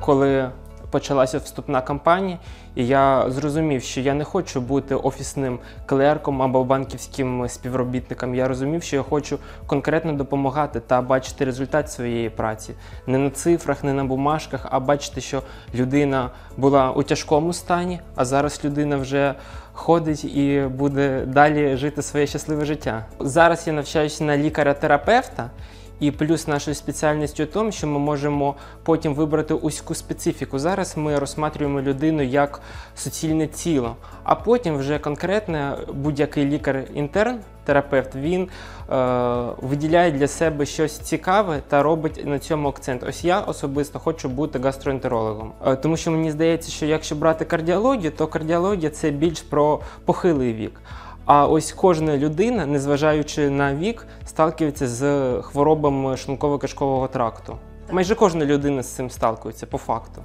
коли почалася вступна кампанія, і я зрозумів, що я не хочу бути офісним клерком або банківським співробітником. Я розумів, що я хочу конкретно допомагати та бачити результат своєї праці. Не на цифрах, не на бумажках, а бачити, що людина була у тяжкому стані, а зараз людина вже ходить і буде далі жити своє щасливе життя. Зараз я навчаюся на лікаря-терапевта. І плюс нашою спеціальністю в тому, що ми можемо потім вибрати вузьку специфіку. Зараз ми розглядаємо людину як суцільне тіло, а потім вже конкретно будь-який лікар-інтерн, терапевт, він виділяє для себе щось цікаве та робить на цьому акцент. Ось я особисто хочу бути гастроентерологом. Тому що мені здається, що якщо брати кардіологію, то кардіологія – це більш про похилий вік. А ось кожна людина, незважаючи на вік, сталкується з хворобами шлунково-кишкового тракту. Майже кожна людина з цим сталкується, по факту.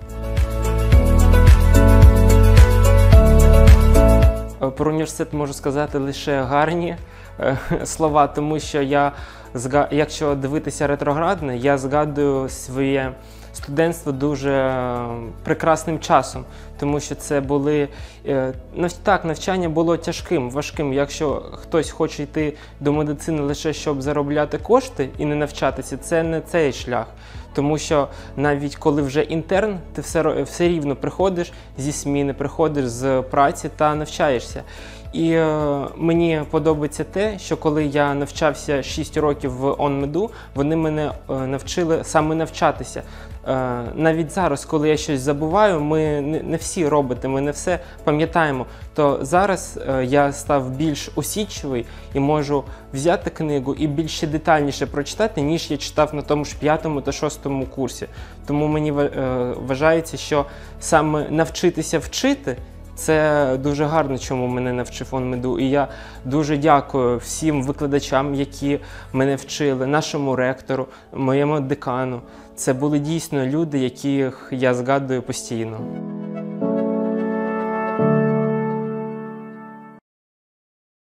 Про університет можу сказати лише гарні слова, тому що якщо дивитися ретроградно, я згадую своє студентство дуже прекрасним часом, тому що це були, так, навчання було тяжким, важким. Якщо хтось хоче йти до медицини лише щоб заробляти кошти і не навчатися, це не цей шлях. Тому що навіть коли вже інтерн, ти все рівно приходиш зі зміни, приходиш з праці та навчаєшся. І мені подобається те, що коли я навчався 6 років в ОНМЕДу, вони мене навчили саме навчатися. Навіть зараз, коли я щось забуваю, ми не всі роботи, ми не все пам'ятаємо, то зараз я став більш усидчивий і можу взяти книгу і більш детальніше прочитати, ніж я читав на тому ж 5-му та 6-му курсі. Тому мені вважається, що саме навчитися вчити – це дуже гарно, чому мене навчив ОНМЕДу. І я дуже дякую всім викладачам, які мене вчили, нашому ректору, моєму декану. Це були дійсно люди, яких я згадую постійно.